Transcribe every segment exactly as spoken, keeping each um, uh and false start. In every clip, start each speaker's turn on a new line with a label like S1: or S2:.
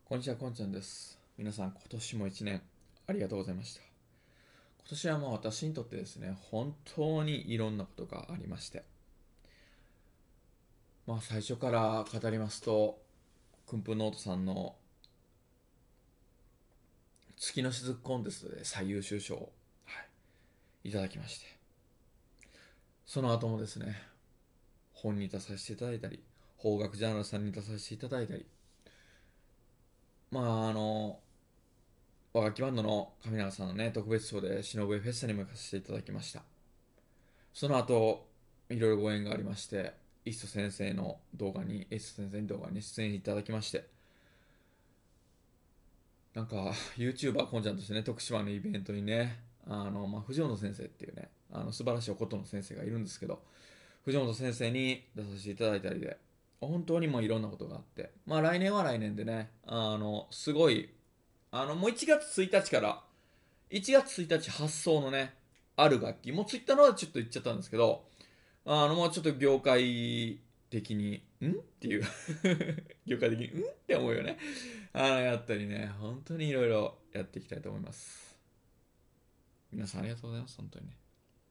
S1: こんにちは、こんちゃんです。皆さん、今年も一年ありがとうございました。今年はまあ私にとってですね、本当にいろんなことがありまして、まあ最初から語りますと、くんぷんノートさんの月の雫コンテストで最優秀賞を、はい、いただきまして、その後もですね、本に出させていただいたり、邦楽ジャーナルさんに出させていただいたり、まああの、和楽器バンドの上永さんのね、特別賞で忍笛フェスタにも行かせていただきました。その後、いろいろご縁がありまして、イスト先生の動画に、イスト先生の動画に出演いただきまして、なんか、YouTuber こんちゃんとしてね、徳島のイベントにね、あの、まあ、藤本先生っていうね、あの、素晴らしいお琴の先生がいるんですけど、藤本先生に出させていただいたりで、本当にもういろんなことがあって、まあ来年は来年でね、あの、すごい、あの、もういちがつついたちから、いちがつついたち発送のね、ある楽器、もうツイッターの方でちょっと言っちゃったんですけど、あの、もうちょっと業界的に、んっていう業界的に、んって思うよね。あの、やったりね、本当にいろいろやっていきたいと思います。皆さんありがとうございます、本当にね。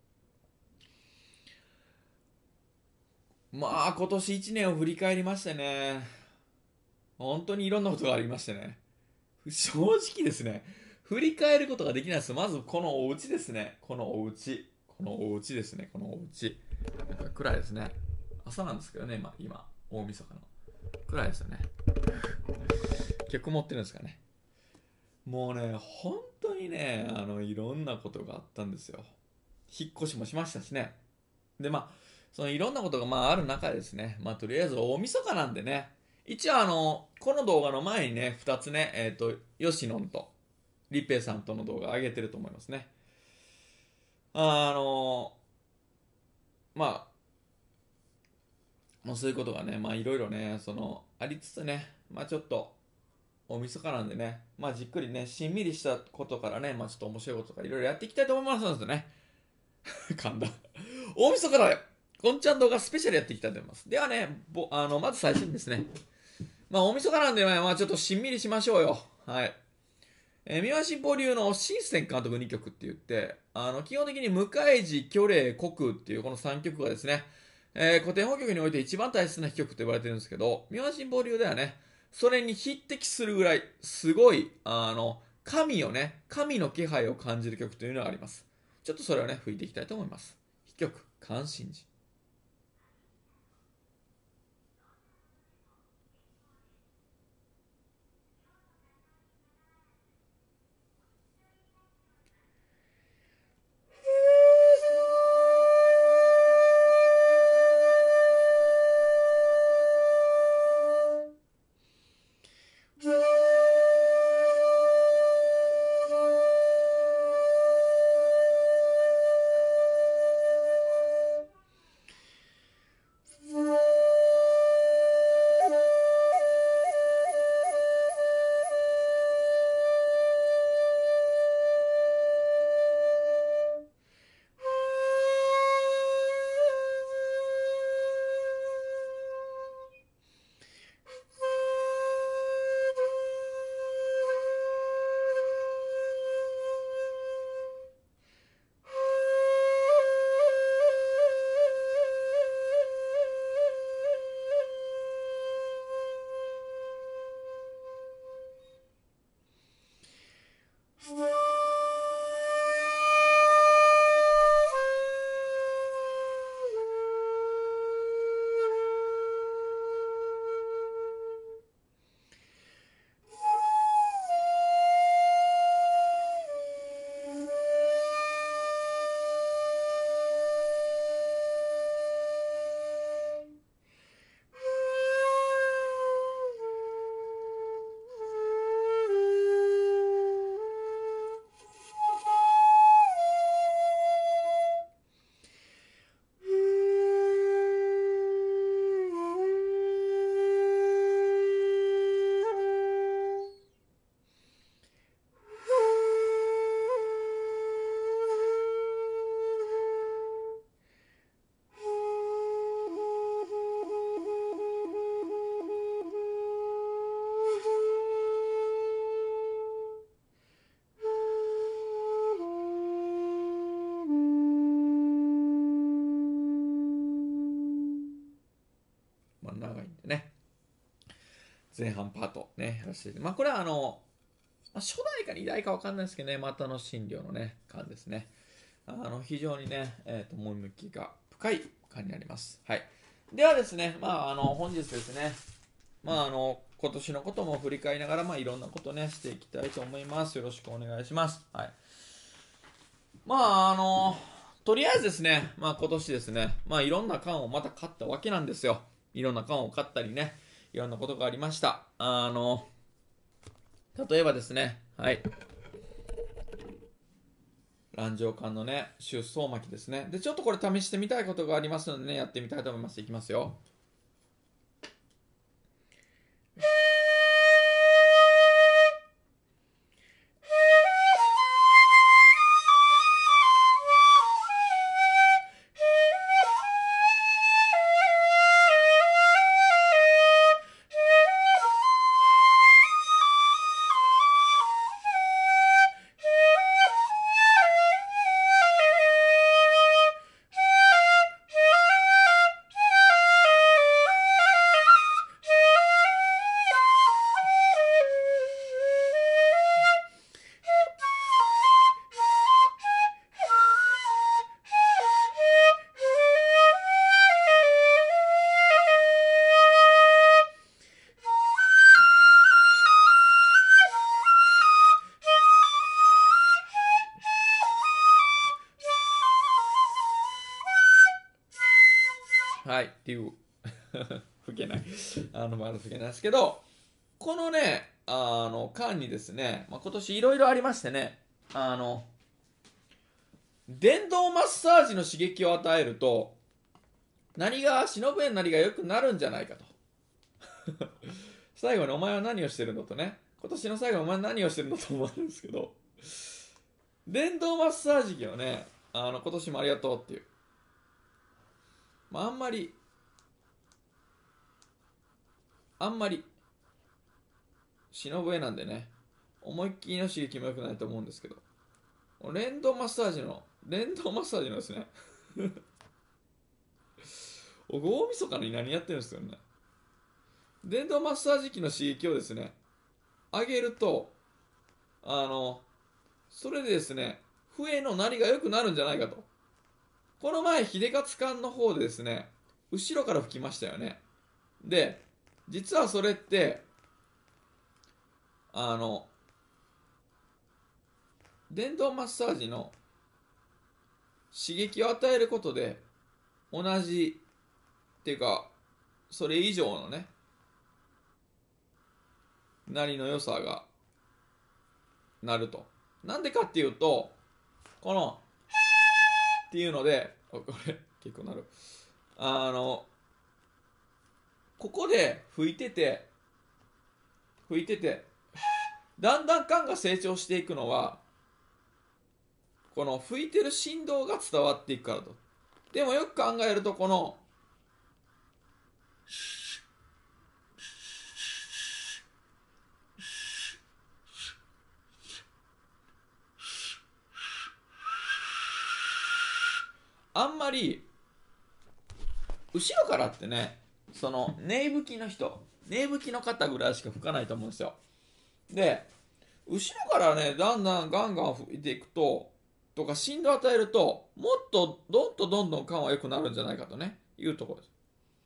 S1: まあ、今年いちねんを振り返りましてね、本当にいろんなことがありましてね。正直ですね、振り返ることができないです。まず、このお家ですね。このお家。このお家ですね、このお家。なんか暗いですね。朝なんですけどね、今、今、大晦日の。暗いですよね。結構持ってるんですかね。もうね、本当にね、あの、いろんなことがあったんですよ。引っ越しもしましたしね。で、まあ、そのいろんなことがまあある中でですね、まあとりあえず大晦日なんでね、一応あの、この動画の前にね、二つね、えっ、と、ヨシノンと、リッペイさんとの動画上げてると思いますね。あの、まあ、もうそういうことがね、まあいろいろね、その、ありつつね、まあちょっと、大晦日なんでね、まあじっくりね、しんみりしたことからね、まあちょっと面白いこととかいろいろやっていきたいと思いますのでね。噛んだ。大晦日だよこんちゃん動画スペシャルやっていきたいと思います。ではね、ぼあの、まず最初にですね、まあ大晦日なんでね、まあちょっとしんみりしましょうよ。はい。えー、三輪新報流の新選監督にきょくって言って、あの、基本的に向井寺、巨霊、国っていうこのさんきょくがですね、えー、古典法曲において一番大切な曲と言われてるんですけど、三輪新報流ではね、それに匹敵するぐらい、すごい、あの、神をね、神の気配を感じる曲というのがあります。ちょっとそれをね、吹いていきたいと思います。一曲、関心寺。 前半パートね、やらせて、まあこれはあの、まあ、初代かにだいかわかんないですけどね、またの診療のね、感ですね。あの、非常にね、えっ、と、趣が深い感になります。はい。ではですね、まああの、本日ですね、まああの、今年のことも振り返りながら、まあいろんなことね、していきたいと思います。よろしくお願いします。はい。まああの、とりあえずですね、まあ今年ですね、まあいろんな缶をまた買ったわけなんですよ。いろんな缶を買ったりね、いろんなことがありました。あの、例えばですね、はい。乱上缶のね、出走巻きですね。で、ちょっとこれ試してみたいことがありますのでね、やってみたいと思います。いきますよ。はい、っていう。吹けない。あの、まだ吹けないですけど、このね、あの、間にですね、まあ、今年いろいろありましてね、あの、電動マッサージの刺激を与えると、何が、忍ぶ縁なりが良くなるんじゃないかと。最後にお前は何をしてるのとね、今年の最後にお前は何をしてるのと思うんですけど、電動マッサージ機をね、あの、今年もありがとうっていう。まあ、あんまり、あんまり、忍ぶ絵なんでね、思いっきりの刺激も良くないと思うんですけど、電動マッサージの、電動マッサージのですね、僕大晦日に何やってるんですよね。電動マッサージ機の刺激をですね、上げると、あの、それでですね、笛の鳴りが良くなるんじゃないかと。この前、秀勝館の方でですね、後ろから吹きましたよね。で、実はそれって、あの、電動マッサージの刺激を与えることで、同じ、っていうか、それ以上のね、鳴りの良さがなると。なんでかっていうと、この、っていうので、これ、結構なる。あの、ここで吹いてて、吹いてて、だんだん管が成長していくのは、この吹いてる振動が伝わっていくからと。でもよく考えると、この、あんまり、後ろからってね、その、ネイ吹きの人、ネイ吹きの方ぐらいしか吹かないと思うんですよ。で、後ろからね、だんだんガンガン吹いていくと、とか振動を与えると、もっとどんどんどんどん感は良くなるんじゃないかとね、いうところです。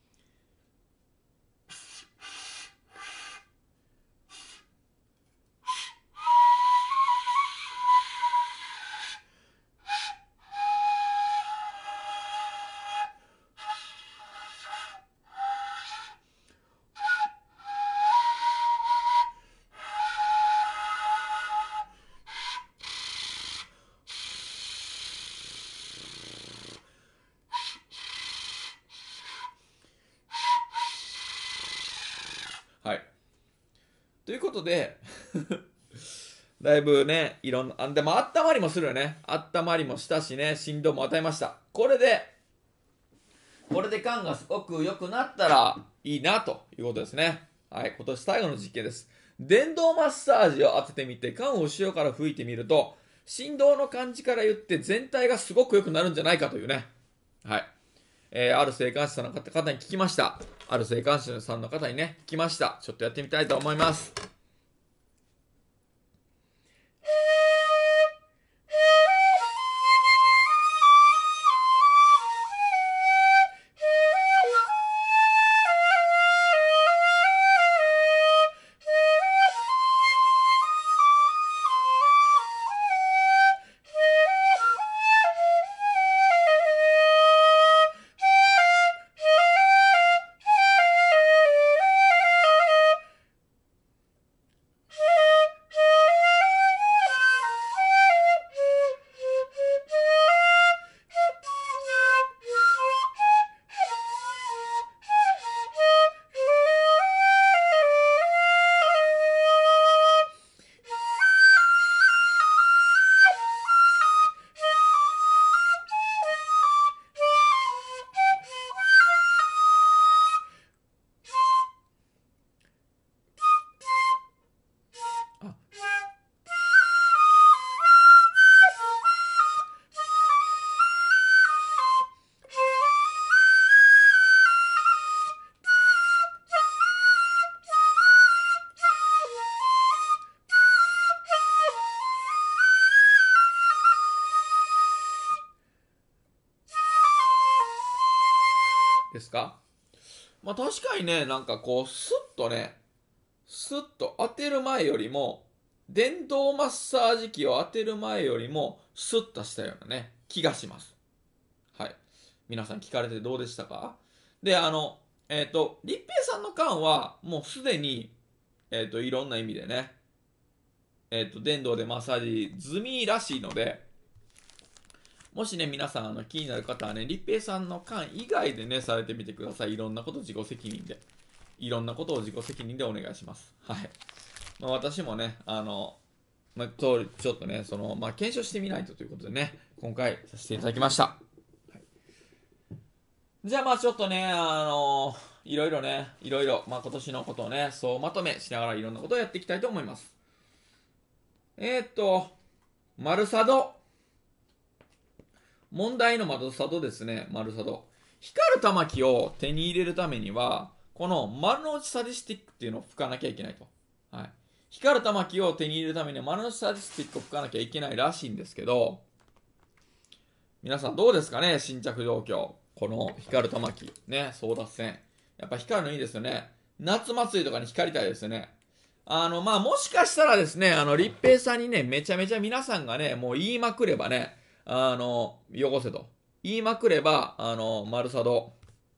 S1: はい。ということで、だいぶね、いろんな、あ、でも温まりもするよね。温まりもしたしね、振動も与えました。これで、これで感がすごく良くなったらいいなということですね。はい、今年最後の実験です。電動マッサージを当ててみて、缶を後ろから吹いてみると、振動の感じから言って全体がすごく良くなるんじゃないかというね。はい。 えー、ある生還者さんの方方に聞きました。ある生還者さんの方にね、聞きました。ちょっとやってみたいと思います。ですか？まあ確かにね、なんかこう、スッとね、スッと当てる前よりも、電動マッサージ機を当てる前よりも、スッとしたようなね、気がします。はい。皆さん聞かれてどうでしたか？で、あの、えっ、と、立平さんの缶は、もうすでに、えっ、と、いろんな意味でね、えっ、と、電動でマッサージ済みらしいので、もしね、皆さんあの気になる方はね、立平さんの缶以外でね、されてみてください。いろんなこと自己責任で。いろんなことを自己責任でお願いします。はい。まあ、私もね、あの、まあ、ちょっとね、その、まあ、検証してみないとということでね、今回させていただきました。はい、じゃあまあちょっとね、あのいろいろね、いろいろ、まあ今年のことをね、そうまとめしながらいろんなことをやっていきたいと思います。えー、っと、丸サド。問題の丸サドですね、丸サド。光る玉木を手に入れるためには、この丸の内サディスティックっていうのを吹かなきゃいけないと。はい。光る玉木を手に入れるためには丸の内サディスティックを吹かなきゃいけないらしいんですけど、皆さんどうですかね、新着状況。この光る玉木。ね、争奪戦。やっぱ光るのいいですよね。夏祭りとかに光りたいですよね。あの、まあ、もしかしたらですね、あの、立平さんにね、めちゃめちゃ皆さんがね、もう言いまくればね、あの、よこせと。言いまくれば、あの、丸サド、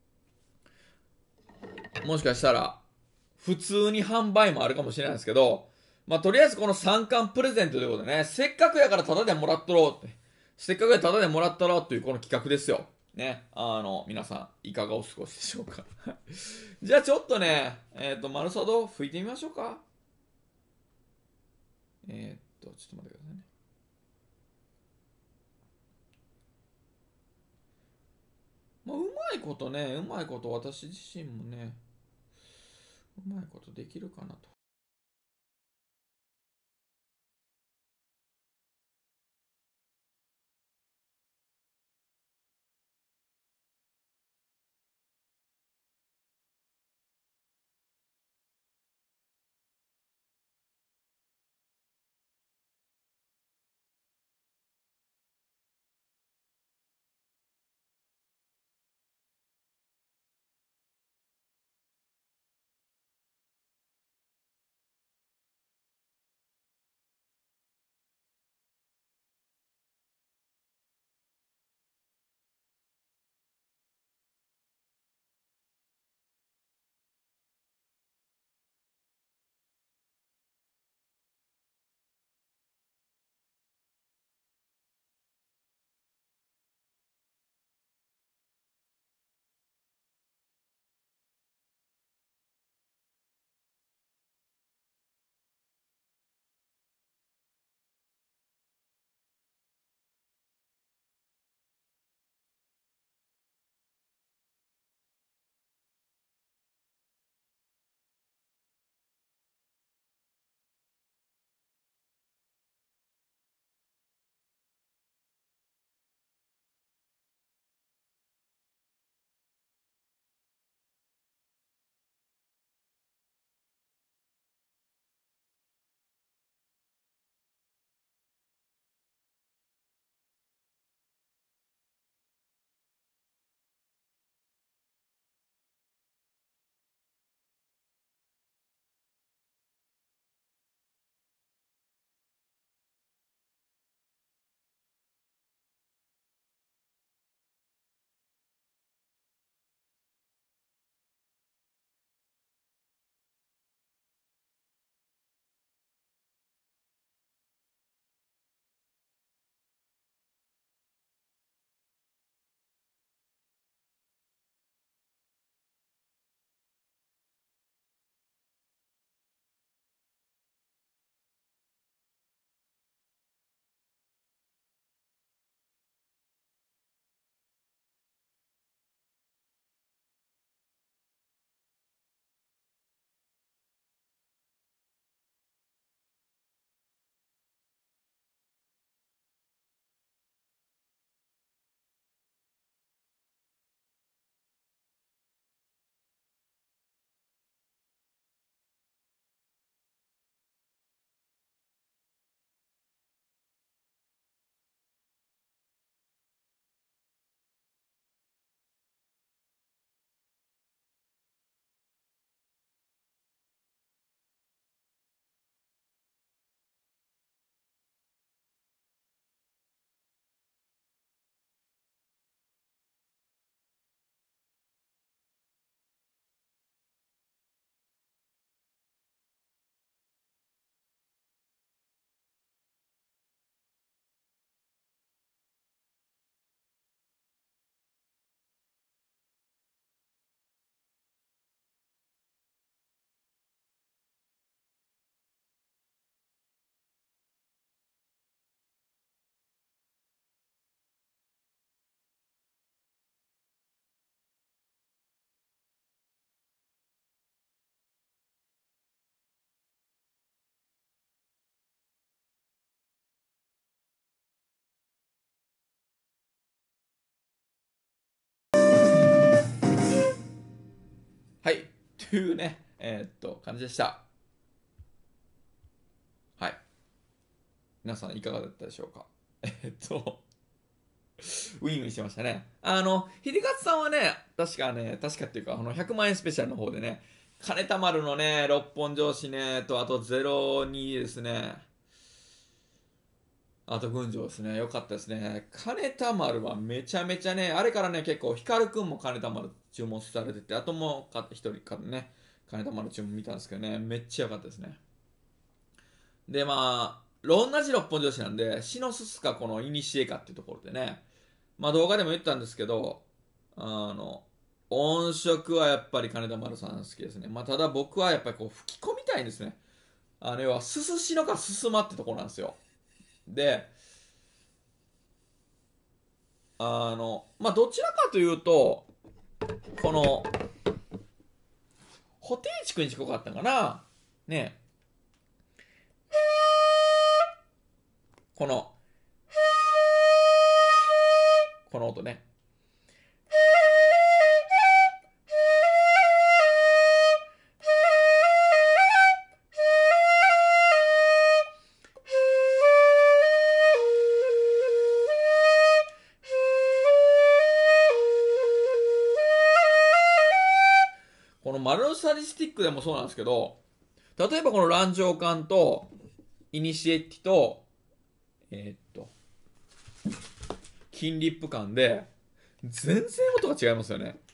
S1: もしかしたら、普通に販売もあるかもしれないですけど、まあ、とりあえずこのさんかんプレゼントということでね、せっかくやからタダでもらっとろうって。せっかくやタダでもらったろうというこの企画ですよ。ね。あの、皆さん、いかがお過ごしでしょうか。じゃあちょっとね、えっ、ー、と、丸サド吹いてみましょうか。えっ、ー、と、ちょっと待ってくださいね。まあ、うまいことね、うまいこと私自身もね、うまいことできるかなと。 はい。というね、えーっと、感じでした。はい。皆さんいかがだったでしょうか。えーっと、ウィンウィンしてましたね。あの、秀勝さんはね、確かね、確かっていうか、あの、ひゃくまん円スペシャルの方でね、金田丸のね、六本上司ね、と、あとゼロにですね、あと群青ですね。よかったですね。金田丸はめちゃめちゃね、あれからね、結構、光くんも金田丸注文されてて、あともう一人かね、金田丸注文見たんですけどね、めっちゃ良かったですね。で、まあ、同じ六本上司なんで、シノススかこのイニシエかっていうところでね、まあ動画でも言ったんですけど、あの、音色はやっぱり金田丸さん好きですね。まあただ僕はやっぱりこう吹き込みたいんですね。あの要は、すすしのかすすまってところなんですよ。で、あの、まあどちらかというと、この、ホテイチくんに近かったかな。ね、この、この音ね。このマルサリスティックでもそうなんですけど、例えばこの乱情感と、イニシエッティと、えーっと、金リップ感で、全然音が違いますよね。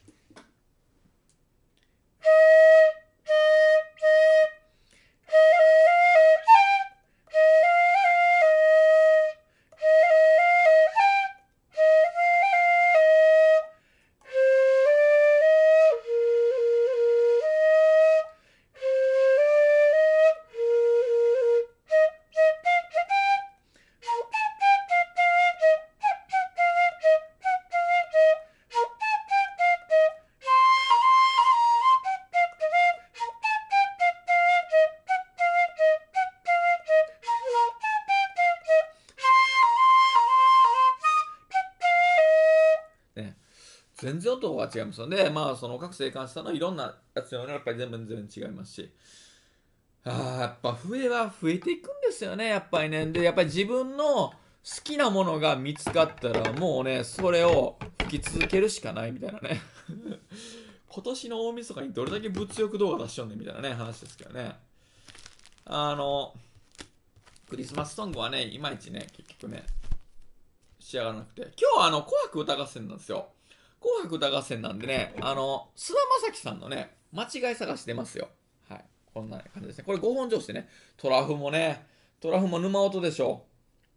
S1: ね、全然音が違いますので、まあ、その各生還したのいろんなやつよね、やっぱり全部全然違いますし。ああ、やっぱ笛は増えていくんですよね、やっぱりね。で、やっぱり自分の好きなものが見つかったら、もうね、それを吹き続けるしかないみたいなね。今年の大晦日にどれだけ物欲動画出しよんねんみたいなね、話ですけどね。あの、クリスマスソングはね、いまいちね、結局ね、仕上がらなくて。今日はあの、紅白歌合戦なんですよ。紅白歌合戦なんでね、あの、菅田将暉さんのね、間違い探し出ますよ。はい。こんな感じですね。これごほん上してね、トラフもね、トラフも沼音でしょ。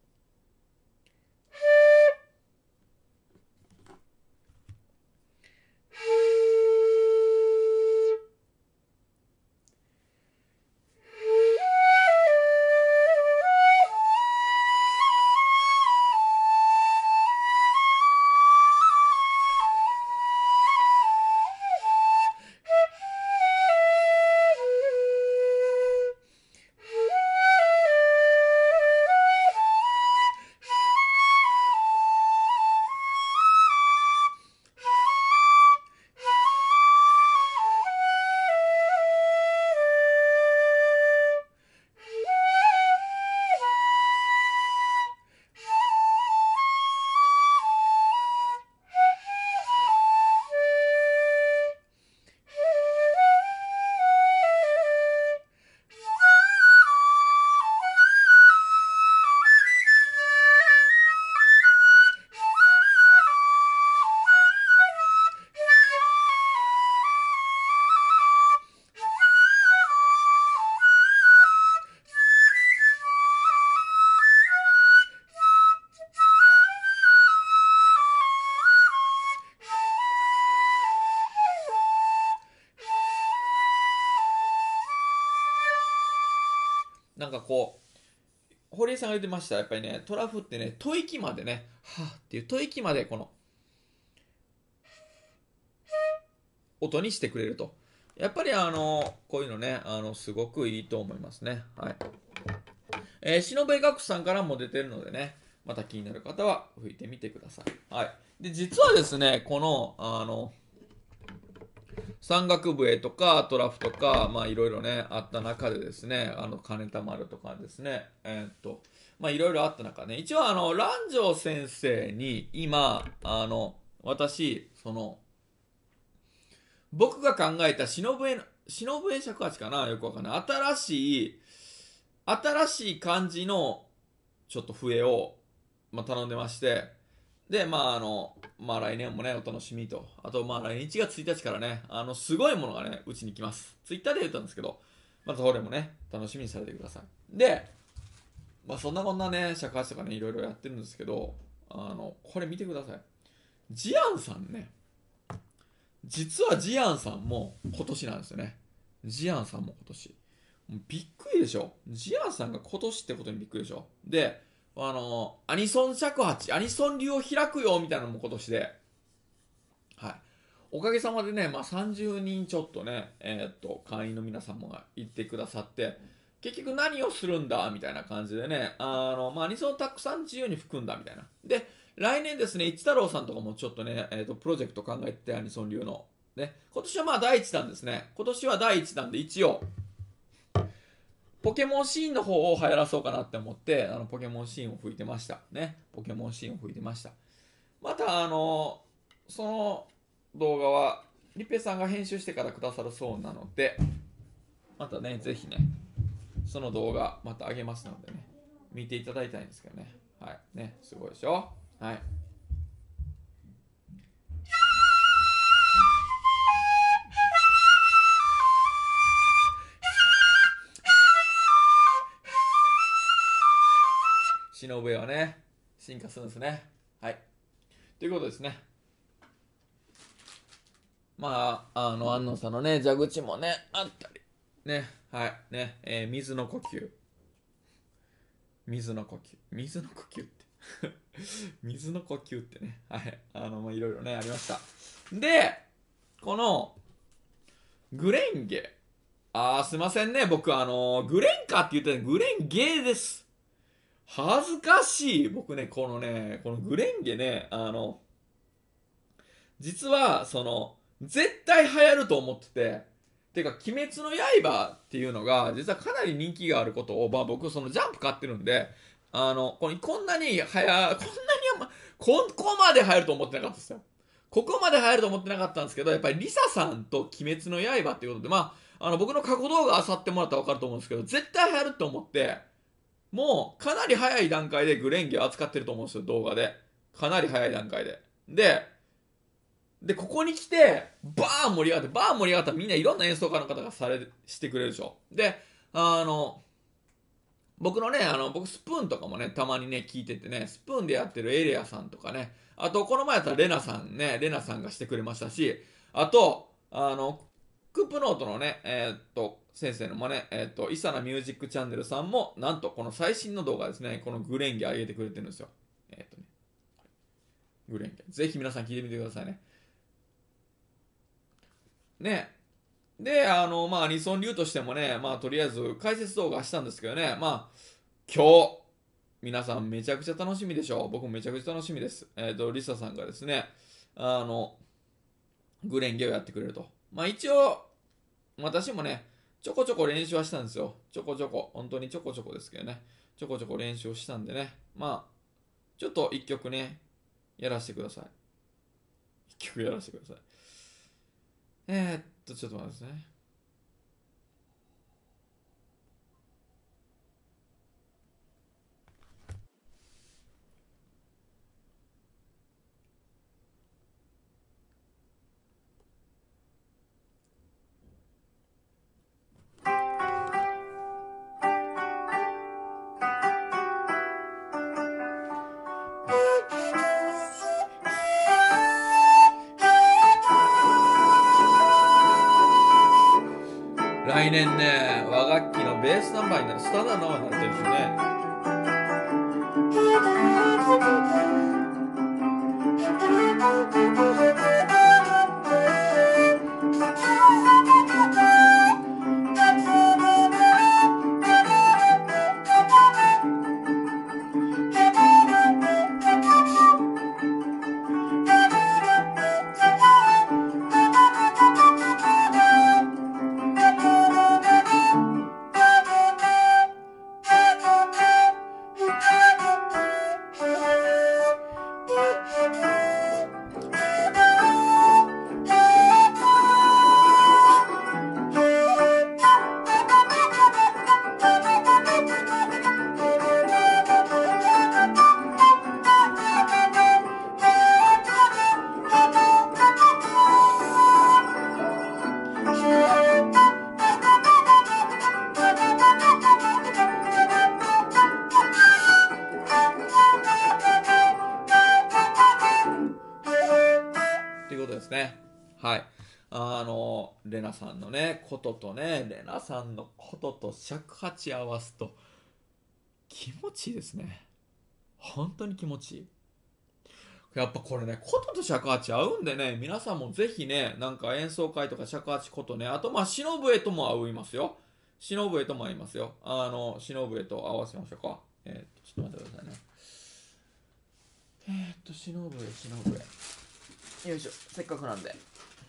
S1: なんかこう、堀江さんが言ってました。やっぱりね、トラフってね、吐息までね、はぁっていう吐息までこの音にしてくれると。やっぱりあの、こういうのね、あの、すごくいいと思いますね。はい。えー、忍べ学さんからも出てるのでね、また気になる方は吹いてみてください。はい。で、実はですね、この、あの、 山岳笛とかトラフとか、まあいろいろね、あった中でですね、あの、金田丸とかですね、えーっと、まあいろいろあった中ね、一応あの、蘭城先生に今、あの、私、その、僕が考えた忍笛の、忍笛尺八かなよくわかんない。新しい、新しい感じの、ちょっと笛を、まあ、頼んでまして、で、まあ、あの、まあ、来年もね、お楽しみと。あと、まあ、来年いちがつついたちからね、あの、すごいものがね、うちに来ます。ツイッターで言ったんですけど、またそれもね、楽しみにされてください。で、まあ、そんなこんなね、尺八とかね、いろいろやってるんですけど、あの、これ見てください。ジアンさんね、実はジアンさんも今年なんですよね。ジアンさんも今年。びっくりでしょ。ジアンさんが今年ってことにびっくりでしょ。で、あの、アニソン尺八、アニソン流を開くよみたいなのも今年で、はい。おかげさまでね、まあ、さんじゅうにんちょっとね、えーっと、会員の皆さんもが言ってくださって、結局何をするんだみたいな感じでね、あの、まあ、アニソンをたくさん自由に吹くんだみたいな。で、来年ですね、一太郎さんとかもちょっとね、えーっと、プロジェクト考えてて、アニソン流の。ね、今年はまあ第一弾ですね。今年は第一弾で一応、ポケモンシーンの方を流行らそうかなって思って、あの、ポケモンシーンを吹いてました。ね。ポケモンシーンを吹いてました。また、あの、その動画は、リペさんが編集してからくださるそうなので、またね、ぜひね、その動画、また上げますのでね、見ていただいたいんですけどね。はい。ね、すごいでしょ。はい。忍笛はね、進化するんですね。はい。ということですね。まあ、あの、安野さんのね、蛇口もね、あったり。ね、はい、ね、えー水の呼吸。水の呼吸。水の呼吸って。水の呼吸ってね。はい。あの、まあ、いろいろね、ありました。で、この、グレンゲ。あー、すいませんね。僕、あの、グレンカって言ってたグレンゲーです。恥ずかしい。僕ね、このね、このグレンゲね、あの、実は、その、絶対流行ると思ってて、てか、鬼滅の刃っていうのが、実はかなり人気があることを、まあ僕、そのジャンプ買ってるんで、あの、ここんなに流行、こんなに、ここまで流行ると思ってなかったですよ。ここまで流行ると思ってなかったんですけど、やっぱりリサさんと鬼滅の刃っていうことで、まあ、あの、僕の過去動画漁ってもらったらわかると思うんですけど、絶対流行ると思って、もう、かなり早い段階でグレンゲを扱ってると思うんですよ、動画で。かなり早い段階で。で、で、ここに来て、バーン盛り上がって、バーン盛り上がったらみんないろんな演奏家の方がされ、してくれるでしょ。で、あの、僕のね、あの、僕スプーンとかもね、たまにね、聞いててね、スプーンでやってるエレアさんとかね、あと、この前やったらレナさんね、レナさんがしてくれましたし、あと、あの、クープノートのね、えーっと、先生のもね、えーっと、イサナミュージックチャンネルさんも、なんとこの最新の動画ですね、このグレンゲ上げてくれてるんですよ。えーっとね、グレンゲ。ぜひ皆さん聞いてみてくださいね。ね。で、あの、まあ、アニソン流としてもね、まあ、とりあえず解説動画したんですけどね、まあ、今日、皆さんめちゃくちゃ楽しみでしょう。僕もめちゃくちゃ楽しみです。えっ、と、リサさんがですね、あの、グレンゲをやってくれると。まあ、一応、私もね、ちょこちょこ練習はしたんですよ。ちょこちょこ。本当にちょこちょこですけどね。ちょこちょこ練習をしたんでね。まあ、ちょっと一曲ね、やらせてください。一曲やらせてください。えー、っと、ちょっと待ってくださいね。来年ね、和楽器のベースナンバーになる、スタンダードナンバーになってるんですよね。 ナさんのね、こととね、レナさんのことと尺八合わすと気持ちいいですね。本当に気持ちいい。やっぱこれね、琴と尺八合うんでね、皆さんもぜひね、なんか演奏会とか尺八琴ね、あとまあ、忍笛とも合いますよ。忍笛とも合いますよ。あの、忍笛と合わせましょうか。えー、っと、ちょっと待ってくださいね。えー、っと、忍笛、忍笛。よいしょ、せっかくなんで。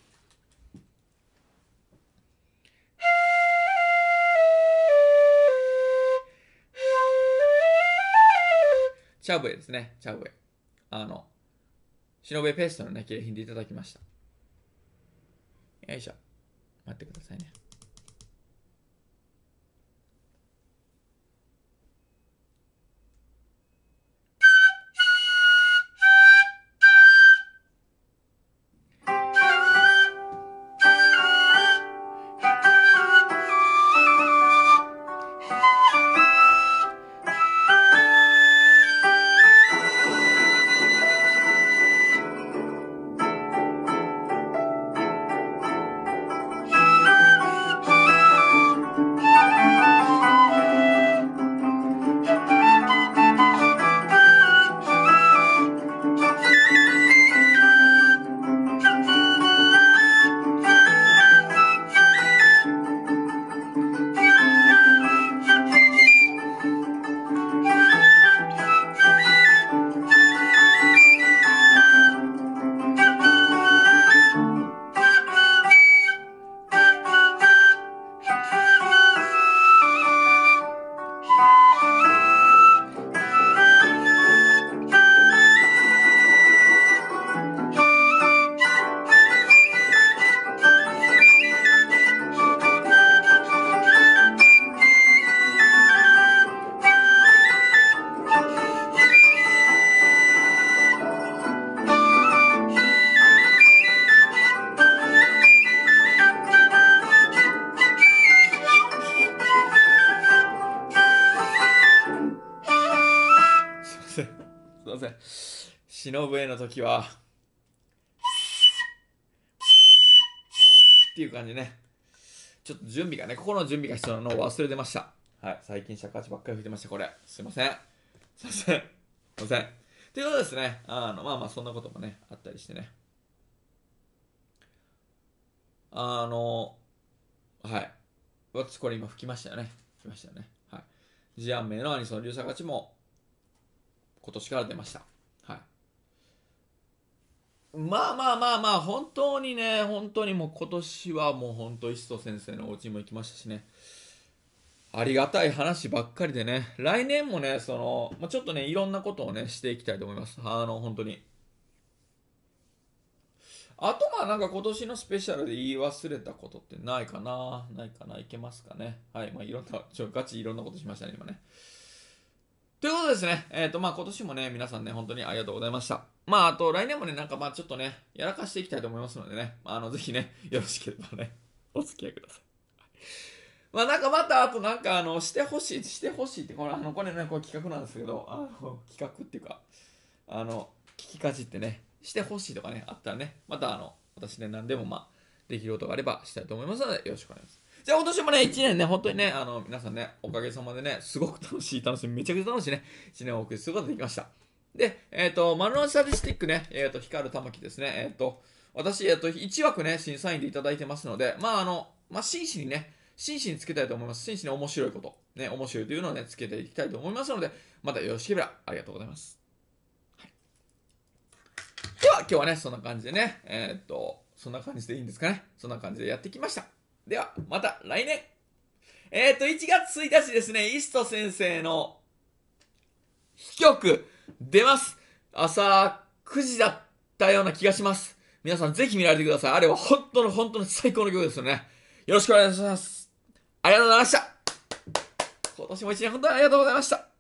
S1: チャウブエですね、チャウブエ。あの、忍笛ペーストのね、景品でいただきました。よいしょ。待ってくださいね。すいません。忍笛の時は、っていう感じね。ちょっと準備がね、心の準備が必要なのを忘れてました。はい。最近尺八ばっかり吹いてました、これ。すいません。すいません。すいません。ということですね。あの、まあまあ、そんなこともね、あったりしてね。あの、はい。私、これ今吹きましたよね。吹きましたよね。はい。ジアンメイのアニソン流尺八も、今年から出ました。はい。まあまあまあまあ、本当にね、本当にもう今年はもう本当、石戸先生のお家にも行きましたしね。ありがたい話ばっかりでね。来年もね、その、まあ、ちょっとね、いろんなことをね、していきたいと思います。あの、本当に。あとまあなんか今年のスペシャルで言い忘れたことってないかなないかないけますかね。はい。まあいろんな、ちょ、ガチいろんなことしましたね、今ね。ということですね。えっ、と、まあ今年もね、皆さんね、本当にありがとうございました。まああと来年もね、なんかまあちょっとね、やらかしていきたいと思いますのでね、まあ、あの、ぜひね、よろしければね、お付き合いください。まあなんかまた、あとなんかあの、してほしい、してほしいって、これ、あの、これね、これ企画なんですけど、あの、企画っていうか、あの、聞きかじってね、してほしいとかね、あったらね、またあの、私ね、何でもまあ、できることがあればしたいと思いますので、よろしくお願いします。じゃあ今年もね、いちねんね、本当にね、あの、皆さんね、おかげさまでね、すごく楽しい、楽しい、めちゃくちゃ楽しいね、いちねんをお送りすることができました。で、えっ、と、丸の内スタティスティックね、えっ、と、光る玉木ですね、えっ、と、私、えっ、と、いち枠ね、審査員でいただいてますので、まあ、あの、まあ、真摯にね、真摯につけたいと思います。真摯に面白いこと、ね、面白いというのをね、つけていきたいと思いますので、またよろしければありがとうございます。はい、では、今日はね、そんな感じでね、えっ、と、そんな感じでいいんですかね。そんな感じでやってきました。では、また来年。えっ、と、いちがつついたちですね、石戸先生の飛曲出ます。朝くじだったような気がします。皆さんぜひ見られてください。あれは本当の本当の最高の曲ですよね。よろしくお願いします。ありがとうございました。今年も一年本当にありがとうございました。